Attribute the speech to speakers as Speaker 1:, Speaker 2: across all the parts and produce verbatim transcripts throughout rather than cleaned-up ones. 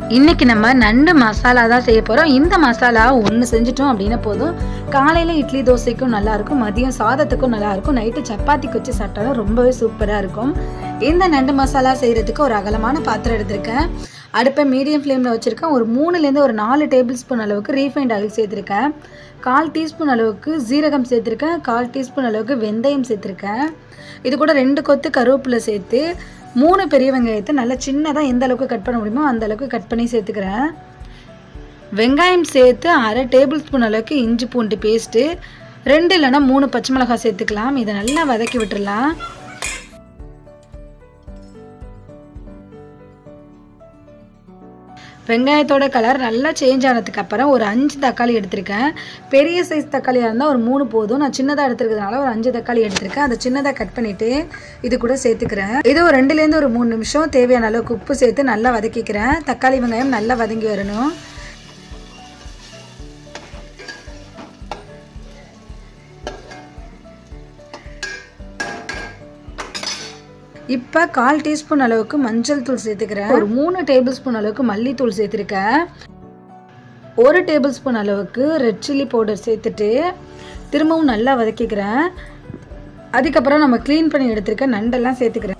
Speaker 1: இன்னைக்கு நம்ம நண்டு மசாலா தான் செய்ய போகிறோம். இந்த மசாலா ஒன்று செஞ்சிட்டோம் அப்படின்னா போதும். காலையில் இட்லி தோசைக்கும் நல்லாயிருக்கும், மதியம் சாதத்துக்கும் நல்லாயிருக்கும், நைட்டு சப்பாத்திக்கு வச்சு சாப்பிட்டாலும் ரொம்பவே சூப்பராக இருக்கும். இந்த நண்டு மசாலா செய்கிறதுக்கு ஒரு அகலமான பாத்திரம் எடுத்திருக்கேன். அடுப்பை மீடியம் ஃப்ளேமில் வச்சுருக்கேன். ஒரு மூணுலேருந்து ஒரு நாலு டேபிள் ஸ்பூன் அளவுக்கு ரீஃபைண்ட் ஆயில் சேர்த்துருக்கேன். கால் டீஸ்பூன் அளவுக்கு ஜீரகம் சேர்த்துருக்கேன். கால் டீஸ்பூன் அளவுக்கு வெந்தயம் சேர்த்துருக்கேன். இது கூட ரெண்டு கொத்து கருவேப்பிலை சேர்த்து மூணு பெரிய வெங்காயத்தை நல்லா சின்னதாக எந்த அளவுக்கு கட் பண்ண முடியுமோ அந்த அளவுக்கு கட் பண்ணி சேர்த்துக்கிறேன். வெங்காயம் சேர்த்து அரை டேபிள் ஸ்பூன் அளவுக்கு இஞ்சி பூண்டு பேஸ்ட்டு, ரெண்டு இல்லைன்னா மூணு பச்சை மிளகாய் சேர்த்துக்கலாம். இதை நல்லா வதக்கி விட்டுடலாம். வெங்காயத்தோட கலர் நல்லா சேஞ்ச் ஆனதுக்கு அப்புறம் ஒரு அஞ்சு தக்காளி எடுத்திருக்கேன். பெரிய சைஸ் தக்காளியாக இருந்தால் ஒரு மூணு போதும். நான் சின்னதாக எடுத்துருக்கிறதுனால ஒரு அஞ்சு தக்காளி எடுத்திருக்கேன். அதை சின்னதாக கட் பண்ணிவிட்டு இது கூட சேர்த்துக்கிறேன். இது ஒரு ரெண்டுலேருந்து ஒரு மூணு நிமிஷம் தேவையான அளவுக்கு உப்பு சேர்த்து நல்லா வதக்கிக்கிறேன். தக்காளி வெங்காயம் நல்லா வதங்கி வரணும். இப்போ கால் டீஸ்பூன் அளவுக்கு மஞ்சள் தூள் சேர்த்துக்கிறேன். ஒரு மூணு டேபிள் ஸ்பூன் அளவுக்கு மல்லித்தூள் சேர்த்துருக்கேன். ஒரு டேபிள் ஸ்பூன் அளவுக்கு ரெட் சில்லி பவுடர் சேர்த்துட்டு திரும்பவும் நல்லா வதக்கிக்கிறேன். அதுக்கப்புறம் நம்ம க்ளீன் பண்ணி எடுத்துருக்க நண்டெல்லாம் சேர்த்துக்கிறேன்.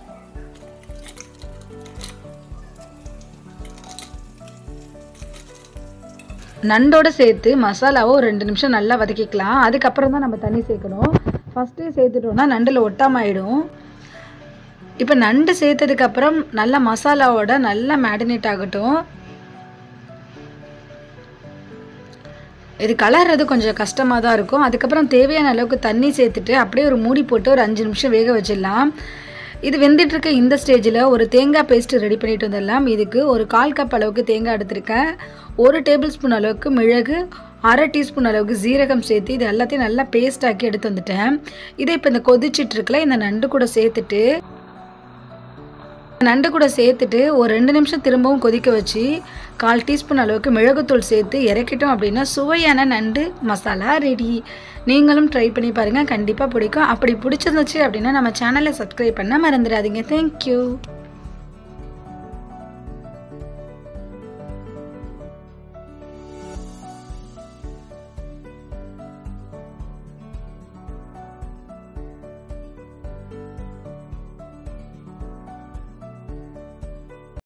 Speaker 1: நண்டோட சேர்த்து மசாலாவை ஒரு ரெண்டு நிமிஷம் நல்லா வதக்கிக்கலாம். அதுக்கப்புறம் தான் நம்ம தண்ணி சேர்க்கணும். ஃபஸ்ட்டே சேர்த்துட்டோம்னா நண்டில் ஒட்டாமல் ஆகிடும். இப்போ நண்டு சேர்த்ததுக்கப்புறம் நல்லா மசாலாவோட நல்லா மேரினேட் ஆகட்டும். இது கலர்றது கொஞ்சம் கஷ்டமாக தான் இருக்கும். அதுக்கப்புறம் தேவையான அளவுக்கு தண்ணி சேர்த்துட்டு அப்படியே ஒரு மூடி போட்டு ஒரு அஞ்சு நிமிஷம் வேக வச்சிடலாம். இது வெந்துட்டுருக்க இந்த ஸ்டேஜில் ஒரு தேங்காய் பேஸ்ட்டு ரெடி பண்ணிட்டு வந்துடலாம். இதுக்கு ஒரு கால் கப் அளவுக்கு தேங்காய் எடுத்திருக்கேன். ஒரு டேபிள் ஸ்பூன் அளவுக்கு மிளகு, அரை டீஸ்பூன் அளவுக்கு ஜீரகம் சேர்த்து இது எல்லாத்தையும் நல்லா பேஸ்ட் ஆக்கி எடுத்து வந்துட்டேன். இதை இப்போ இந்த கொதிச்சிட்டு இருக்கல இந்த நண்டு கூட சேர்த்துட்டு நண்டு கூட சேர்த்துட்டு ஒரு ரெண்டு நிமிஷம் திரும்பவும் கொதிக்க வச்சு கால் டீஸ்பூன் அளவுக்கு மிளகுத்தூள் சேர்த்து இறக்கிட்டோம் அப்படின்னா சுவையான நண்டு மசாலா ரெடி. நீங்களும் ட்ரை பண்ணி பாருங்கள், கண்டிப்பாக பிடிக்கும். அப்படி பிடிச்சிருந்துச்சு அப்படின்னா நம்ம சேனலை சப்ஸ்கிரைப் பண்ண மறந்துடாதீங்க. தேங்க்யூ.